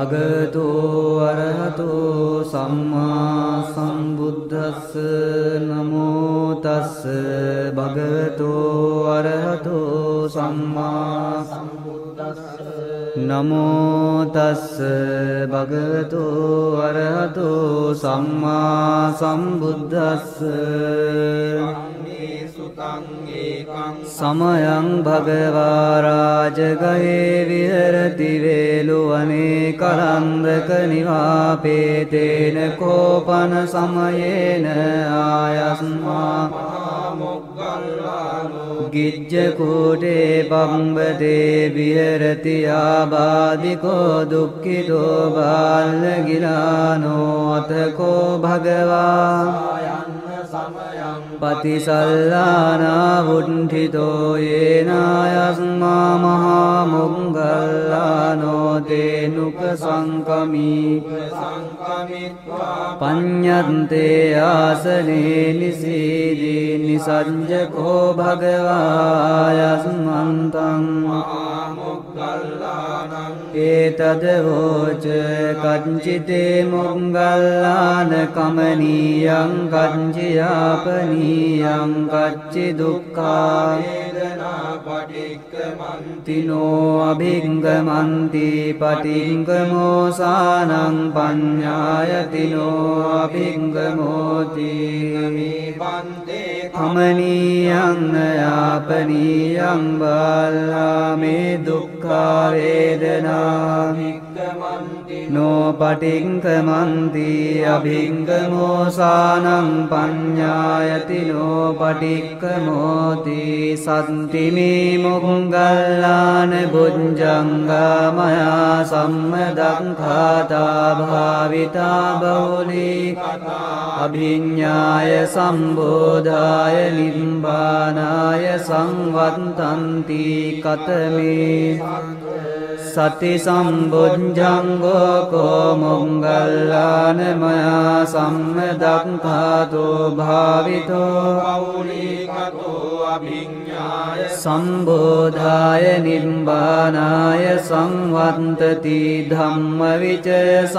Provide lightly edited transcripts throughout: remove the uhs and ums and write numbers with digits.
භගවතු අරහතෝ සම්මා සම්බුද්දස්ස නමෝ තස්ස භගවතු අරහතෝ සම්මා සම්බුද්දස්ස නමෝ තස්ස භගවතු අරහතෝ සම්මා සම්බුද්දස්ස සමයං භගවා රාජගයේ විහෙරති වේලුවනේ කරන්දක නිවාපේතේන කෝපන සමයේන ආයස්මා ගිජ්ජ කූටේ පම්බතේ විහෙරති ආබාධිකෝ දුක්ඛිතෝ බාලගිලානෝ අතකෝ භගවා පතිසල්ලානා වුණ්ඨිතෝ යේනායස්මා මහා මොග්ගල්ලානෝ තේනුක සංකමී පඤ්ඤන්තේ ආසනේ නිසීදී නිසංජකෝ භගවායස්මන්තං ඒතද වෝච කංචිතේ මොග්ගල්ලාන කමනීයං කංචියාපනීයං කච්චි දුක්ඛා තිනෝ අභිංගමන්ති පටිංගමෝසානං පඤ්ඤායතිනෝ අභිංගමෝති කමනීයං යාපනීයං බාලාමේ දුක්ඛා වේදනා නෝ පටිංගමන්ති අභිංගමෝසානං පඤ්ඤායතිනෝ පටික්ඛමෝති සත්තිමේ මොග්ගල්ලාන බුද්ධංගා මයා සම්මදක්ඛාතා භාවිතා බහුලී අභිඤ්ඤාය සම්බෝධාය නිබ්බානාය සංවත්තන්ති කතමේ සති සම්බුද්ධංගෝ කෝ මොග්ගල්ලාන මයා සම්මදක්ඛාතෝ භාවිතෝ බහුලීකතෝ අභිඤ්ඤාය සම්බෝධාය නිබ්බානාය සංවත්තති ධම්මවිචය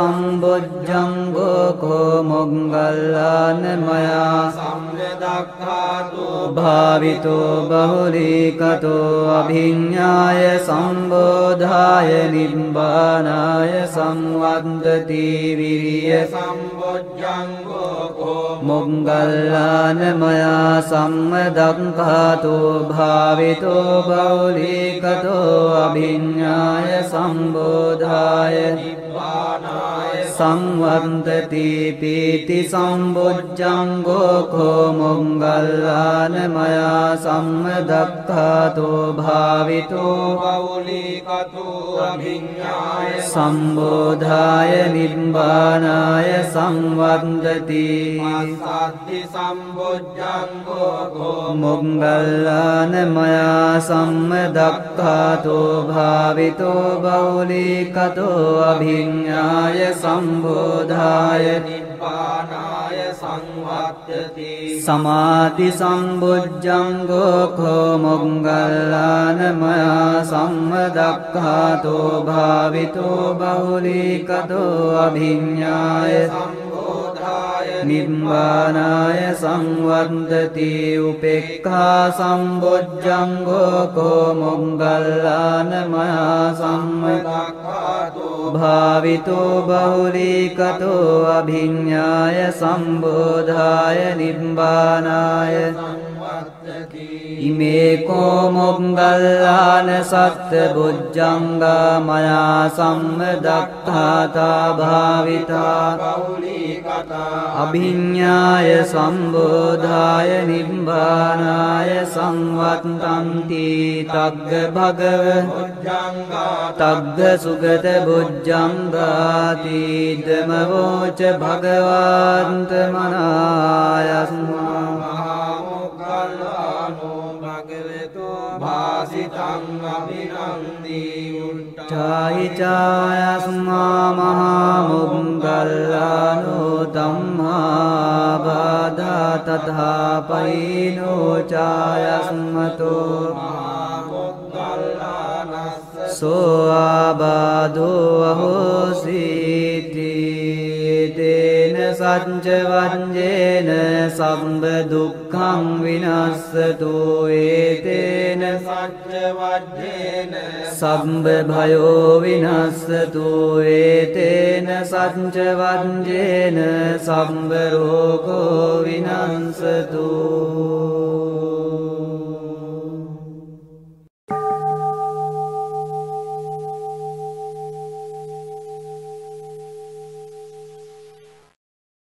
සම්බුද්ධංගෝ කෝ මොග්ගල්ලාන මයා සම්මදක්ඛාතෝ භාවිතෝ බහුලීකතෝ අභිඤ්ඤාය සම්බෝධාය නිබ්බානාය සංවත්තති විරිය සම්බොජ්ජංගෝ කෝ මොග්ගල්ලාන මයා සම්මදක්ඛාතෝ භාවිතෝ බෞලිකතෝ අභිඤ්ඤාය සම්බෝධාය නිබ්බානාය සංවත්තති පීති සම්බොජ්ජංගෝ කෝ මොග්ගල්ලාන මයා සම්මදක්ඛාතෝ භාවිතෝ බෞලිකතෝ අභිඤ්ඤාය සම්බෝධාය නිබ්බානාය සංවත්තති සත්ති සම්බොජ්ජංගෝ කෝ මොග්ගල්ලාන මයා සම්මදක්ඛාතෝ භාවිතෝ බෞලිකතෝ අභිඤ්ඤාය සම්බෝධාය නිබ්බානාය සංවත්තති සමාධි සම්බොජ්ජංගෝ කෝ මොග්ගල්ලාන මයා සම්මදක්ඛාතෝ භාවිතෝ බහුලීකතෝ අභිඤ්ඤාය සම්බෝධාය නිබ්බානාය සංවත්තති උපේක්ඛා සම්බොජ්ජංගෝ කෝ මොග්ගල්ලාන මයා සම්මදක්ඛාතෝ භාවිතෝ බහුලීකතෝ අභිඤ්ඤාය සම්බෝධාය නිබ්බානාය ඉමේ කෝ මොග්ගල්ලාන සත්ත බුද්ධංගා මයා සම්මදක්ඛාතා භාවිතා අභිඤ්ඤාය සම්බෝධාය නිබ්බානාය සංවත්තන්ති තග්ග භගව තග්ග සුගත බුද්ධංගාති ධමවෝච භගවන්ත මනායස්මා भासितं अभिनंदी उट्टाहि चायस्मा महामुग्गल्लानो तम्माबाधा तथा पैनो चायस्मतो सो आबाधो अहोसि सच्च वज्जेन सम्ब दुःखं विनश्यतु एतेन सच्च वज्जेन सम्ब भयो विनश्यतु एतेन सच्च वज्जेन सम्ब रोगो विनश्यतु